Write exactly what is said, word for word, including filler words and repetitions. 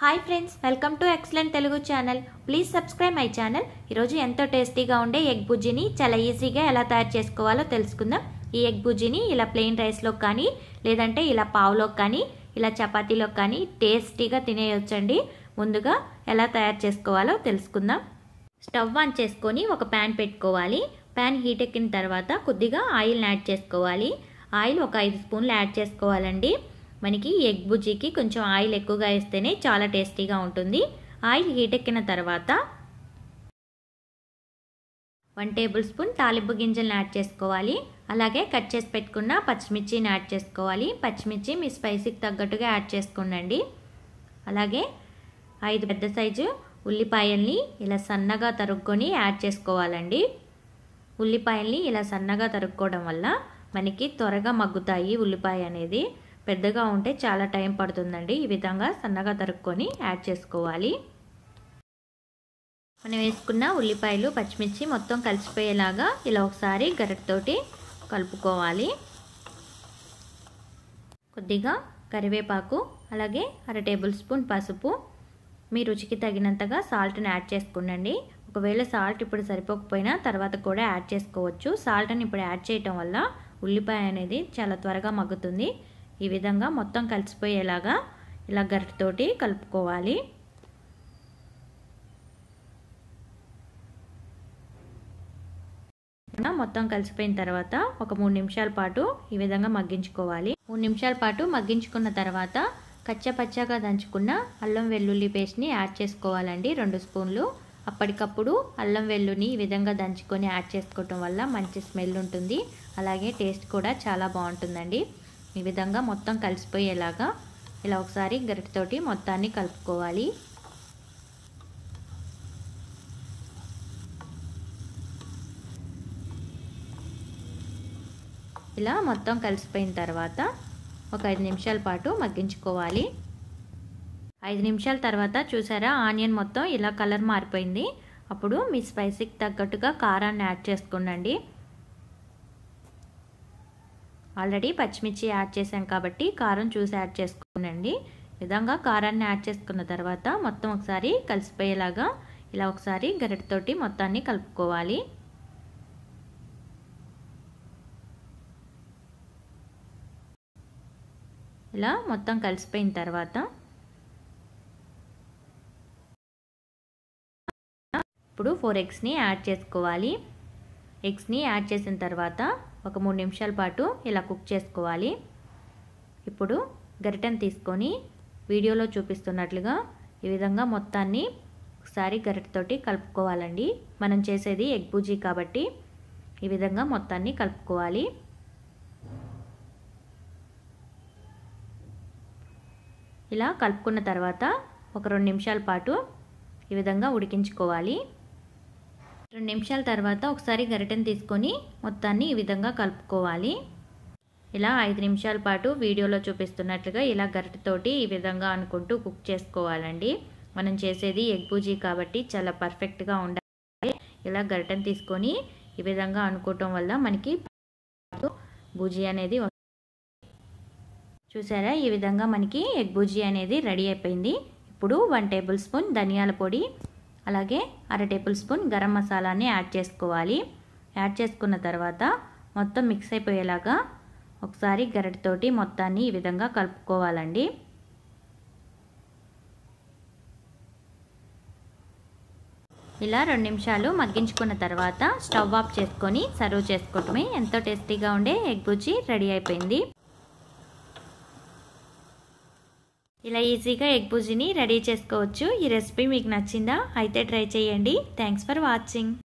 Hi friends, welcome to excellent Telugu channel. Please subscribe my channel. ఈరోజు ఎంతో టేస్టీగా ఉండే ఎగ్ బుజ్జిని చాలా ఈజీగా ఎలా తయారు చేసుకోవాలో తెలుసుకుందాం. ఈ ఎగ్ బుజ్జిని ఇలా ప్లెయిన్ రైస్లో కానీ లేదంటే ఇలా పావులోకి కానీ ఇలా చపాతీలో కానీ టేస్టీగా తినేయొచ్చండి. ముందుగా ఎలా తయారు చేసుకోవాలో తెలుసుకుందాం. స్టవ్ ఆన్ చేసుకొని ఒక ప్యాన్ పెట్టుకోవాలి. ప్యాన్ హీట్ ఎక్కిన తర్వాత కొద్దిగా ఆయిల్ని యాడ్ చేసుకోవాలి. ఆయిల్ ఒక ఐదు స్పూన్లు యాడ్ చేసుకోవాలండి. మనకి ఎగ్ బుజ్జికి కొంచెం ఆయిల్ ఎక్కువగా వేస్తేనే చాలా టేస్టీగా ఉంటుంది. ఆయిల్ హీట్ ఎక్కిన తర్వాత వన్ టేబుల్ స్పూన్ తాలింపు గింజలను యాడ్ చేసుకోవాలి. అలాగే కట్ చేసి పెట్టుకున్న పచ్చిమిర్చిని యాడ్ చేసుకోవాలి. పచ్చిమిర్చి మీ స్పైసీకి తగ్గట్టుగా యాడ్ చేసుకోండి. అలాగే ఐదు పెద్ద సైజు ఉల్లిపాయల్ని ఇలా సన్నగా తరుక్కొని యాడ్ చేసుకోవాలండి. ఉల్లిపాయల్ని ఇలా సన్నగా తరుక్కోవడం వల్ల మనకి త్వరగా మగ్గుతాయి. ఉల్లిపాయ అనేది పెద్దగా ఉంటే చాలా టైం పడుతుందండి. ఈ విధంగా సన్నగా తరుక్కొని యాడ్ చేసుకోవాలి. మనం వేసుకున్న ఉల్లిపాయలు పచ్చిమిర్చి మొత్తం కలిసిపోయేలాగా ఇలా ఒకసారి గరిటెతోటి కలుపుకోవాలి. కొద్దిగా కరివేపాకు, అలాగే అర టేబుల్ స్పూన్ పసుపు, మీ రుచికి తగినంతగా సాల్ట్ని యాడ్ చేసుకోండి. ఒకవేళ సాల్ట్ ఇప్పుడు సరిపోకపోయినా తర్వాత కూడా యాడ్ చేసుకోవచ్చు. సాల్ట్ని ఇప్పుడు యాడ్ చేయటం వల్ల ఉల్లిపాయ అనేది చాలా త్వరగా మగ్గుతుంది. ఈ విధంగా మొత్తం కలిసిపోయేలాగా ఇలా గరిటెతోటి కలుపుకోవాలి. మొత్తం కలిసిపోయిన తర్వాత ఒక మూడు నిమిషాల పాటు ఈ విధంగా మగ్గించుకోవాలి. మూడు నిమిషాల పాటు మగ్గించుకున్న తర్వాత కచ్చపచ్చగా దంచుకున్న అల్లం వెల్లుల్లి పేస్ట్ని యాడ్ చేసుకోవాలండి. రెండు స్పూన్లు. అప్పటికప్పుడు అల్లం వెల్లుల్ని ఈ విధంగా దంచుకొని యాడ్ చేసుకోవటం వల్ల మంచి స్మెల్ ఉంటుంది. అలాగే టేస్ట్ కూడా చాలా బాగుంటుందండి. ఈ విధంగా మొత్తం కలిసిపోయేలాగా ఇలా ఒకసారి గరిటెతోటి మొత్తాన్ని కలుపుకోవాలి. ఇలా మొత్తం కలిసిపోయిన తర్వాత ఒక ఐదు నిమిషాల పాటు మగ్గించుకోవాలి. ఐదు నిమిషాల తర్వాత చూసారా, ఆనియన్ మొత్తం ఇలా కలర్ మారిపోయింది. అప్పుడు మీ స్పైసీకి తగ్గట్టుగా కారాన్ని యాడ్ చేసుకోండి. ఆల్రెడీ పచ్చిమిర్చి యాడ్ చేసాం కాబట్టి కారం చూసి యాడ్ చేసుకోండి. విధంగా కారాన్ని యాడ్ చేసుకున్న తర్వాత మొత్తం ఒకసారి కలిసిపోయేలాగా ఇలా ఒకసారి గరిటెతోటి మొత్తాన్ని కలుపుకోవాలి. ఇలా మొత్తం కలిసిపోయిన తర్వాత ఇప్పుడు ఫోర్ ఎగ్స్ని యాడ్ చేసుకోవాలి. ఎగ్స్ని యాడ్ చేసిన తర్వాత ఒక మూడు నిమిషాల పాటు ఇలా కుక్ చేసుకోవాలి. ఇప్పుడు గరిటెను తీసుకొని వీడియోలో చూపిస్తున్నట్లుగా ఈ విధంగా మొత్తాన్ని ఒకసారి గరిటెతోటి కలుపుకోవాలండి. మనం చేసేది ఎగ్ బుజ్జి కాబట్టి ఈ విధంగా మొత్తాన్ని కలుపుకోవాలి. ఇలా కలుపుకున్న తర్వాత ఒక రెండు నిమిషాల పాటు ఈ విధంగా ఉడికించుకోవాలి. రెండు నిమిషాల తర్వాత ఒకసారి గరిటెను తీసుకొని మొత్తాన్ని ఈ విధంగా కలుపుకోవాలి. ఇలా ఐదు నిమిషాల పాటు వీడియోలో చూపిస్తున్నట్లుగా ఇలా గరిటెతోటి ఈ విధంగా అనుకుంటూ కుక్ చేసుకోవాలండి. మనం చేసేది ఎగ్ బుజ్జి కాబట్టి చాలా పర్ఫెక్ట్గా ఉండాలి. ఇలా గరిటెను తీసుకొని ఈ విధంగా అనుకోవటం వల్ల మనకి బుజ్జి అనేది చూసారా, ఈ విధంగా మనకి ఎగ్ బుజ్జి అనేది రెడీ అయిపోయింది. ఇప్పుడు వన్ టేబుల్ స్పూన్ ధనియాల పొడి, అలాగే అర టేబుల్ స్పూన్ గరం మసాలాని యాడ్ చేసుకోవాలి. యాడ్ చేసుకున్న తర్వాత మొత్తం మిక్స్ అయిపోయేలాగా ఒకసారి గరిటెతోటి మొత్తాన్ని ఈ విధంగా కలుపుకోవాలండి. ఇలా రెండు నిమిషాలు మగ్గించుకున్న తర్వాత స్టవ్ ఆఫ్ చేసుకొని సర్వ్ చేసుకోవటమే. ఎంతో టేస్టీగా ఉండే ఎగ్ బుజ్జి రెడీ అయిపోయింది. ఇలా ఈజీగా ఎగ్ బుజ్జిని రెడీ చేసుకోవచ్చు. ఈ రెసిపీ మీకు నచ్చిందా? అయితే ట్రై చేయండి. Thanks for watching.